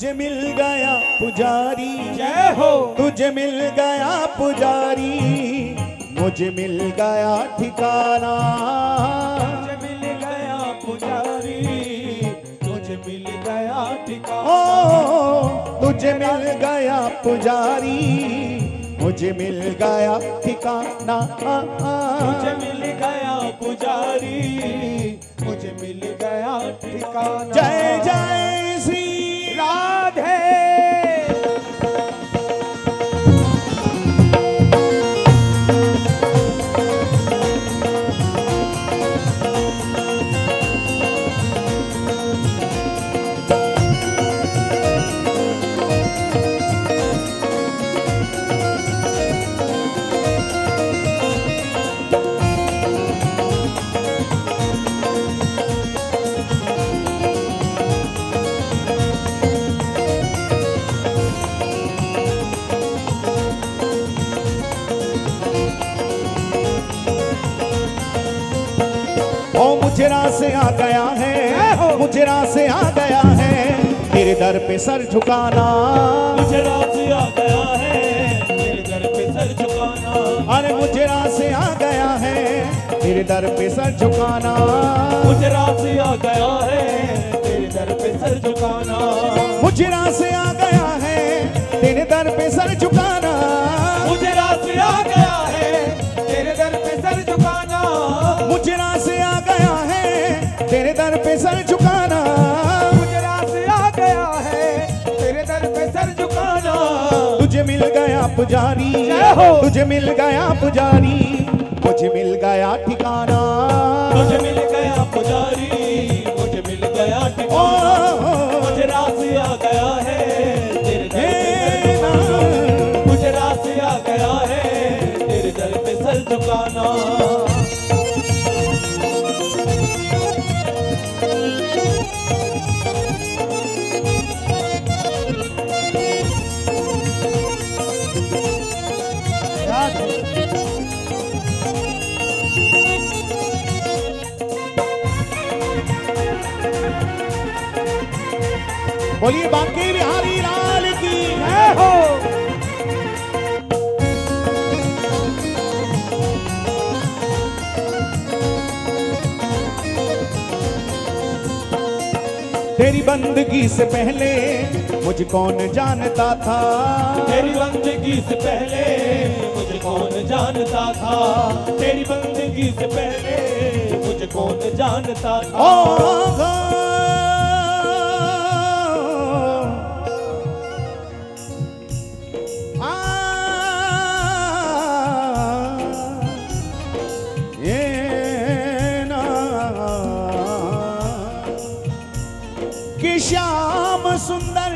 तुझे मिल गया पुजारी, जय हो। तुझे मिल गया पुजारी, मुझे मिल गया ठिकाना। मुझे मिल गया पुजारी, मुझे मिल गया ठिकाना। ओ तुझे मिल गया पुजारी, मुझे मिल गया ठिकाना। मुझे मिल गया पुजारी, मुझे मिल गया ठिकाना। जय जय श्री राधे। मुझे रास आ गया है, मुझे रास आ गया है, तेरे दर पे सर झुकाना। मुझे रास आ गया है, तेरे दर पे सर झुकाना। अरे मुझे रास आ गया है, तेरे दर पे सर झुकाना। मुझे रास आ गया है, तेरे दर पे सर झुकाना। मुझे रास आ गया है, तेरे दर पे सर झुकाना। मुझे रास आ गया है, तेरे दर पे सर झुकाना। मुझे रास आ गया है, तेरे दर पे सर झुकाना। मुझे रास आ गया है, तेरे दर पे सर झुकाना। तुझे मिल गया पुजारी, जय हो। तुझे मिल गया पुजारी, मुझे मिल गया ठिकाना। मुझे मिल गया पुजारी, मुझे मिल गया ठिकाना। मुझे रास आ गया है, तेरे दर पे सर झुकाना। मुझे रास आ गया है, तेरे दर पे सर झुकाना। बोलिए बांके बिहारी लाल की जय हो। तेरी बंदगी से पहले मुझे कौन जानता था। तेरी बंदगी से पहले मुझे कौन जानता था। तेरी बंदगी से पहले मुझे कौन जानता था। कि श्याम सुंदर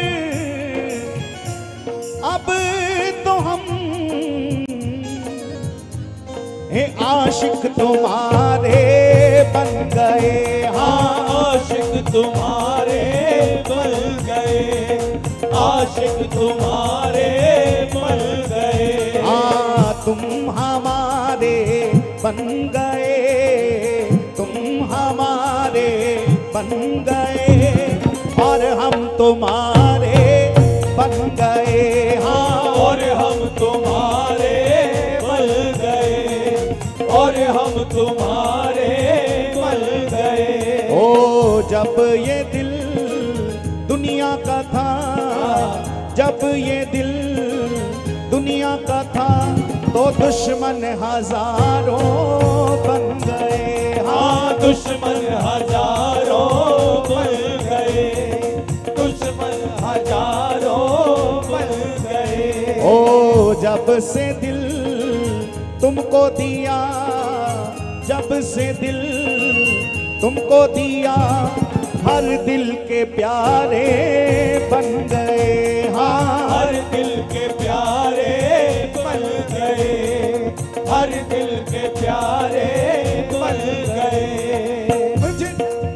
अब तो हम हे आशिक तुम्हारे बन गए। हाँ आशिक तुम्हारे बन गए, आशिक तुम्हारे बन गए। हाँ तुम हमारे बन गए, तुम हमारे बन गए और हम तुम्हारे बन गए। हाँ और हम तुम्हारे बन गए, और हम तुम्हारे बन गए। ओ जब ये दिल दुनिया का था, जब ये दिल दुनिया का था तो दुश्मन हजारों बन गए। हाँ दुश्मन हजारों बन गए, दुश्मन हजारों बन गए। ओ जब से दिल तुमको दिया, जब से दिल तुमको दिया हर दिल के प्यारे बन गए। हाँ हर दिल के प्यारे बन गए, हर दिल के प्यारे बन गए। मुझे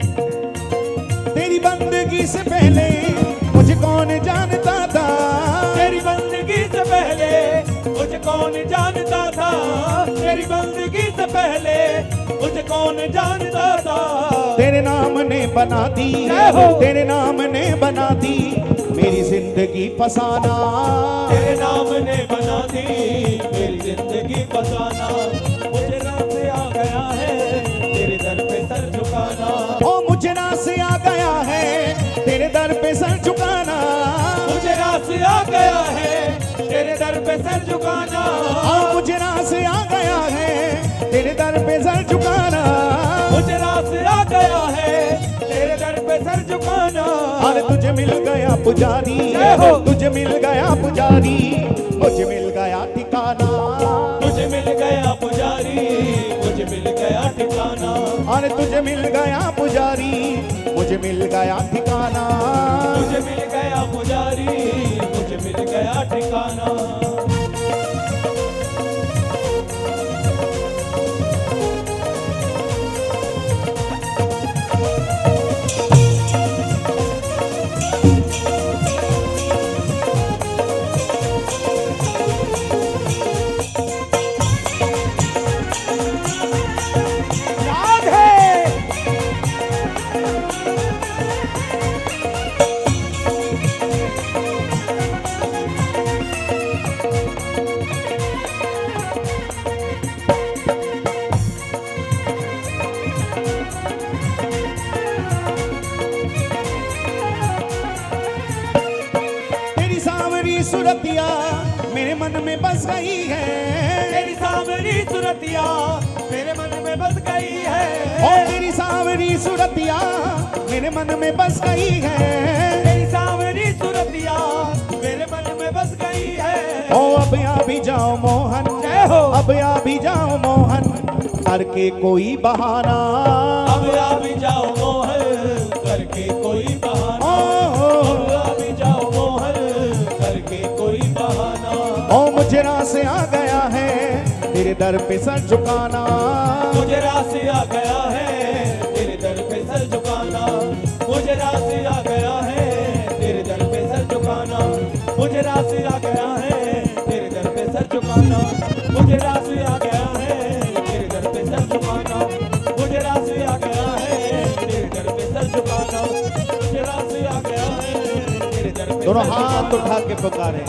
तेरी बंदगी से पहले मुझे कौन जानता था। तेरी बंदगी से पहले मुझे कौन जानता था। तेरी बंदगी से पहले मुझे कौन जानता था। तेरे तेरे नाम ने बना दी, तेरे नाम ने बना दी मेरी जिंदगी फसाना। तेरे नाम ने बना दी मेरी जिंदगी फसाना। मुझे रास आ गया है तेरे दर पे सर झुकाना। ओ मुझे रास आ गया है तेरे दर पे सर झुकाना। मुझे रास आ गया है तेरे दर पे सर झुकाना। ओ मुझे रास आ गया है तेरे दर पे सर झुकाना। मुझे रास आ गया है तेरे दर पे सर झुकाना। अरे तुझे मिल गया पुजारी, तुझे मिल गया पुजारी, मुझे मिल गया ठिकाना। तुझे मिल गया पुजारी, मुझे मिल गया ठिकाना। अरे तुझे मिल गया पुजारी, मुझे मिल गया ठिकाना। तुझे मिल गया पुजारी, मुझे मिल गया ठिकाना। सूरतिया मेरे मन में बस गई है। तेरी सांवरी सूरतिया मेरे मन में बस गई है। ओ तेरी सांवरी सूरतिया मेरे मन में बस गई है। तेरी सांवरी सूरतिया मेरे मन में बस गई है। ओ अब आ भी जाओ मोहन, अब आ भी जाओ मोहन करके कोई बहाना। अब आ भी जाओ मोहन करके कोई बहाना। अब आ भी जाओ मोहन करके कोई बहाना। ओ मुझे रास आ गया है तेरे दर पे सर झुकाना। मुझे रास आ गया है तेरे दर पे सर झुकाना। मुझे रास आ गया है तेरे दर पे सर झुकाना। मुझे रास आ गया है तेरे दर पे सर झुकाना। मुझे रास आ गया है तेरे दर पे सर झुकाना। मुझे रास आ गया है तेरे दर पे सर झुकाना। मुझे रास आ गया है तेरे दर पे। दोनों हाथ उठा के पुकारे,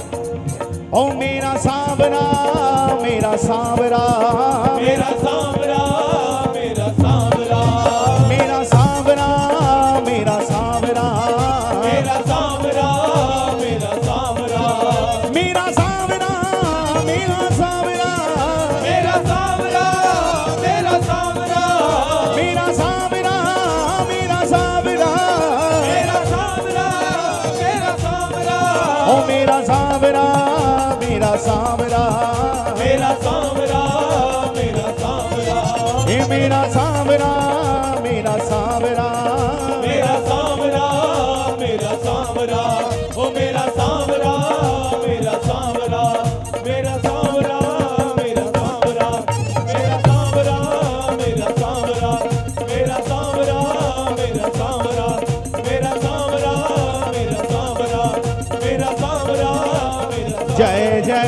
ओ मेरा सांवरा, मेरा सांवरा, मेरा सांवरा, मेरा सांवरा, मेरा सांवरा, मेरा सांवरा, मेरा सांवरा, मेरा सांवरा, मेरा सांवरा, मेरा सांवरा, मेरा सांवरा, मेरा सांवरा, मेरा सांवरा, मेरा सांवरा, मेरा सांवरा, मेरा सांवरा, ओ मेरा सांवरा, मेरा सांवरा, मेरा सांवरा, मेरा सांवरा, ए मेरा सांवरा, मेरा सांवरा, मेरा सांवरा, मेरा सांवरा, ओ मेरा सांवरा, मेरा सांवरा, मेरा सांवरा, मेरा सांवरा, मेरा सांवरा, मेरा सांवरा, मेरा सांवरा, मेरा सांवरा, मेरा सांवरा, मेरा सांवरा, मेरा सांवरा, मेरा जय जय